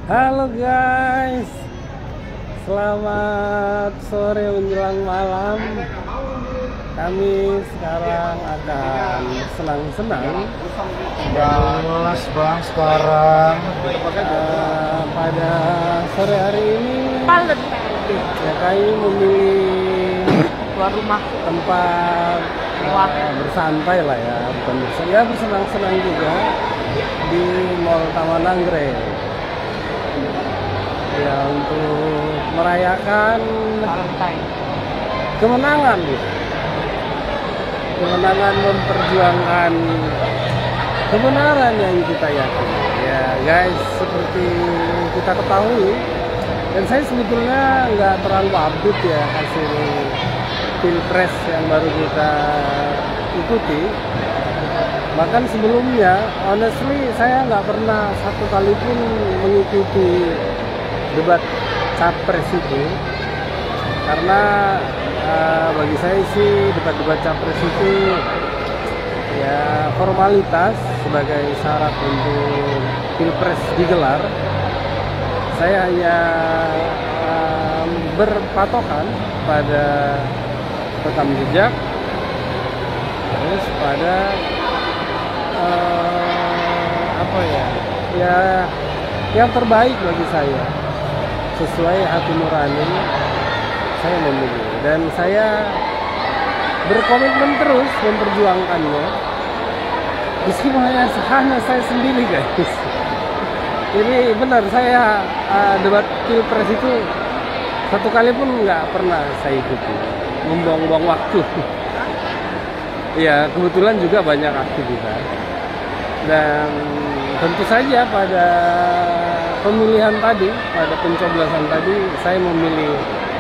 Halo guys, selamat sore menjelang malam. Kami sekarang akan senang-senang Balas bang sekarang pada sore hari ini. Ya, kami memilih keluar rumah tempat bersantai lah ya, bukan bersantai, ya bersenang-senang juga di Mall Taman Anggrek. Ya, untuk merayakan kemenangan memperjuangkan kebenaran yang kita yakini. Ya guys, seperti kita ketahui, dan saya sebetulnya nggak terlalu update ya hasil pilpres yang baru kita ikuti. Bahkan sebelumnya, honestly saya nggak pernah satu kali pun mengikuti debat capres itu, karena bagi saya sih debat-debat capres itu ya formalitas sebagai syarat untuk pilpres digelar. Saya hanya berpatokan pada rekam jejak, terus pada yang terbaik bagi saya, sesuai hati nurani saya memilih, dan saya berkomitmen terus memperjuangkannya meskipun hanya saya sendiri guys. Ini benar, saya debat pilpres itu satu kali pun nggak pernah saya ikuti, membuang-buang waktu. Ya kebetulan juga banyak aktivitas, dan tentu saja pada pemilihan tadi, pada pencoblosan tadi, saya memilih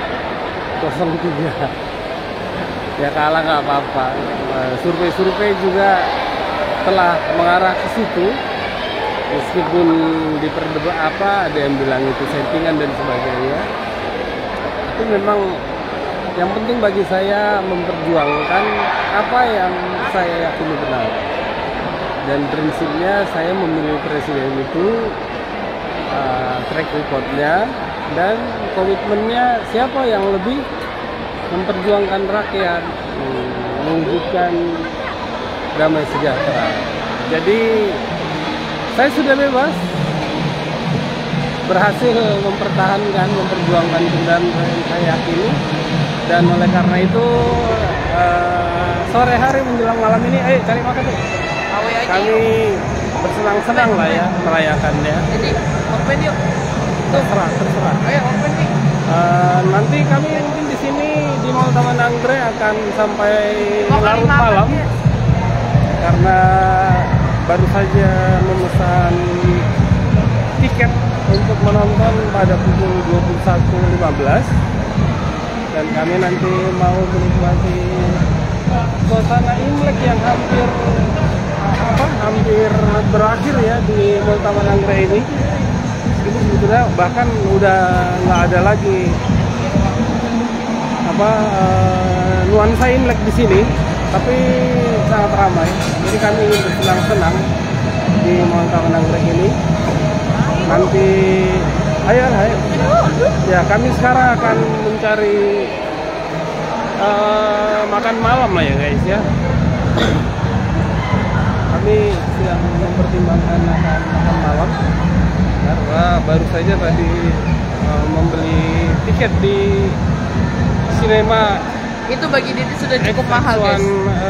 03. Ya kalah nggak apa-apa. Survei-survei juga telah mengarah ke situ, meskipun ada yang bilang itu settingan dan sebagainya. Itu memang yang penting bagi saya memperjuangkan apa yang saya yakini benar. Dan prinsipnya saya memilih presiden itu track recordnya dan komitmennya, siapa yang lebih memperjuangkan rakyat, mewujudkan damai sejahtera. Jadi saya sudah bebas, berhasil memperjuangkan kebenaran yang saya yakini, dan oleh karena itu sore hari menjelang malam ini, ayo cari makan deh. Kami bersenang-senang lah ya merayakannya. Jadi open yuk. Terserah. Ayo open nih. Nanti kami mungkin di sini di Mall Taman Anggrek akan sampai larut malam, karena baru saja memesan tiket untuk menonton pada pukul 21.15, dan kami nanti mau menikmati suasana Imlek yang hampir berakhir ya di Mall Taman Anggrek ini. Itu sebetulnya bahkan udah nggak ada lagi nuansa Imlek di sini, tapi sangat ramai. Jadi kami ingin bersenang-senang di Mall Taman Anggrek ini. Nanti ayo. Ya kami sekarang akan mencari makan malam lah ya guys ya. Kami sedang mempertimbangkan makan malam, karena baru saja tadi membeli tiket di sinema. Itu bagi Dedi sudah cukup mahal guys.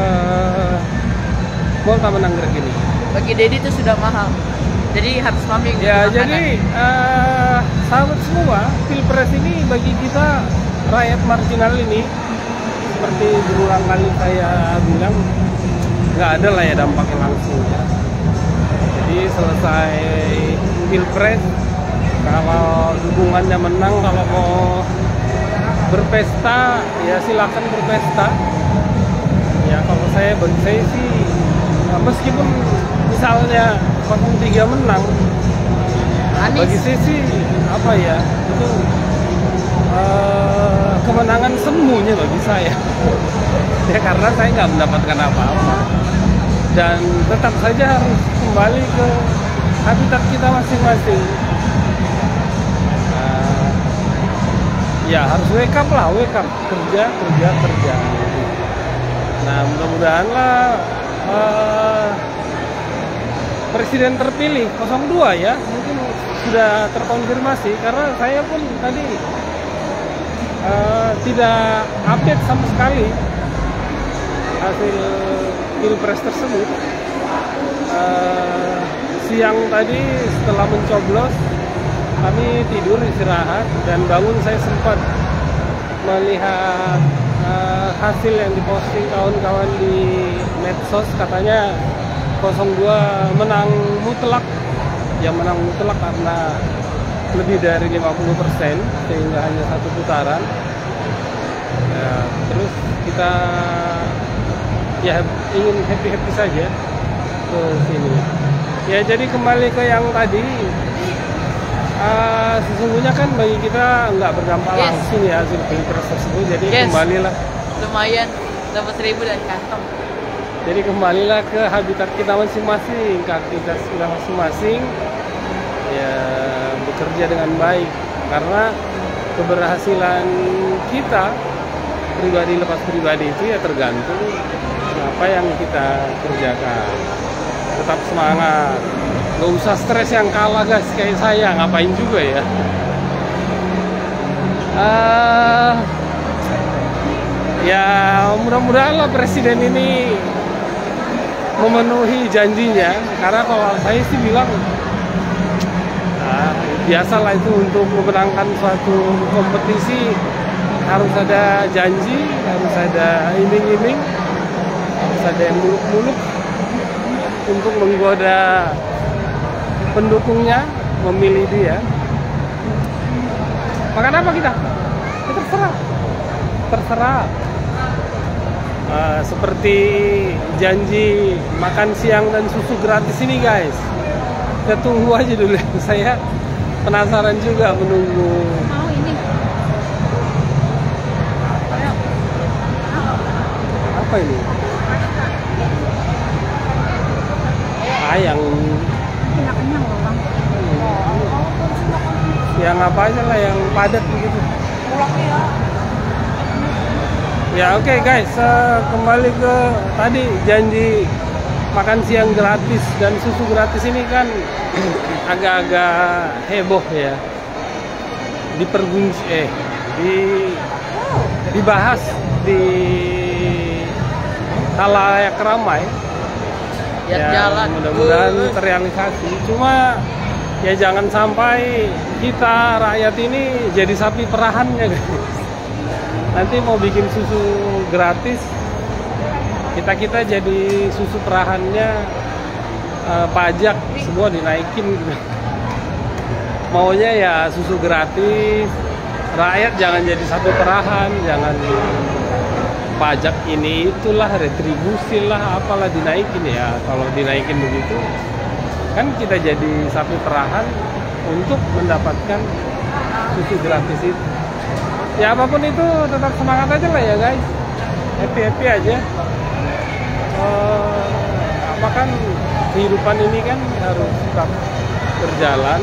Mall Taman Anggrek ini. Bagi Dedi itu sudah mahal. Jadi harus mampir. Ya jadi sahabat semua, pilpres ini bagi kita rakyat marginal ini, seperti berulang kali saya bilang, nggak ada lah ya dampaknya langsung ya. Jadi selesai pilpres, kalau dukungannya menang, kalau mau berpesta ya silakan berpesta. Ya kalau bagi saya sih, meskipun misalnya 03 menang, Anies. bagi saya sih itu kemenangan semuanya bagi saya. Ya karena saya nggak mendapatkan apa-apa, dan tetap saja harus kembali ke habitat kita masing-masing. ya harus wake up lah, wake up, kerja. Nah mudah-mudahan lah presiden terpilih 02 ya mungkin sudah terkonfirmasi, karena saya pun tadi tidak update sama sekali hasil pilpres tersebut. Siang tadi setelah mencoblos kami tidur istirahat dan bangun saya sempat melihat hasil yang diposting kawan-kawan di medsos, katanya 02 menang mutlak. Ya menang mutlak karena lebih dari 50% sehingga hanya satu putaran. Ya, terus kita ya ingin happy saja ke sini. Ya jadi kembali ke yang tadi, sesungguhnya kan bagi kita nggak berdampak langsung ya hasil pilpres tersebut. Jadi kembalilah. Lumayan dapat 1.000 dari kantong. Jadi kembalilah ke habitat kita masing-masing, ke aktivitas kita masing-masing, ya bekerja dengan baik. Karena keberhasilan kita pribadi lepas pribadi itu ya tergantung apa yang kita kerjakan. Tetap semangat, gak usah stres yang kalah guys, kayak saya ngapain juga ya. Ya mudah-mudahan lah presiden ini memenuhi janjinya, karena kalau saya sih bilang biasalah itu untuk memenangkan suatu kompetisi harus ada janji, harus ada iming-iming, harus ada yang muluk-muluk untuk menggoda pendukungnya memilih dia. Makan apa kita? Ya, terserah. Seperti janji makan siang dan susu gratis ini guys, kita tunggu aja dulu. Saya penasaran juga menunggu. Mau ini apa ini? Yang kenyang loh bang. Yang apa aja lah yang padat begitu. Ya oke guys, kembali ke tadi janji makan siang gratis dan susu gratis ini kan agak-agak heboh ya. Dibahas di khalayak ramai. Ya, mudah-mudahan terrealisasi. Cuma ya jangan sampai kita rakyat ini jadi sapi perahannya guys. Nanti mau bikin susu gratis, kita jadi susu perahannya, pajak semua dinaikin gitu. Maunya ya susu gratis, rakyat jangan jadi sapi perahan, jangan pajak ini itulah, retribusi lah, apalah dinaikin ya. Kalau dinaikin begitu kan kita jadi sapi perahan untuk mendapatkan susu gratis itu. Ya apapun itu tetap semangat aja lah ya guys, happy aja. Apa kan kehidupan ini kan harus tetap berjalan,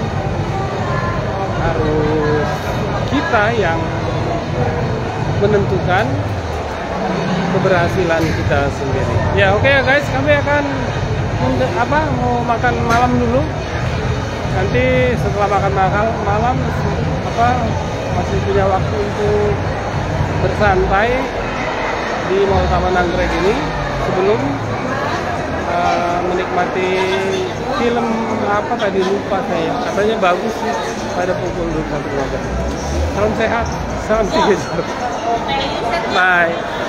harus kita yang menentukan keberhasilan kita sendiri. Ya oke ya guys, kami akan mau makan malam dulu. Nanti setelah makan malam masih punya waktu untuk bersantai di Mall Taman Anggrek ini sebelum menikmati film apa tadi lupa saya, katanya bagus sih pada pukul 21.15. Salam sehat, salam 3 jam. Bye.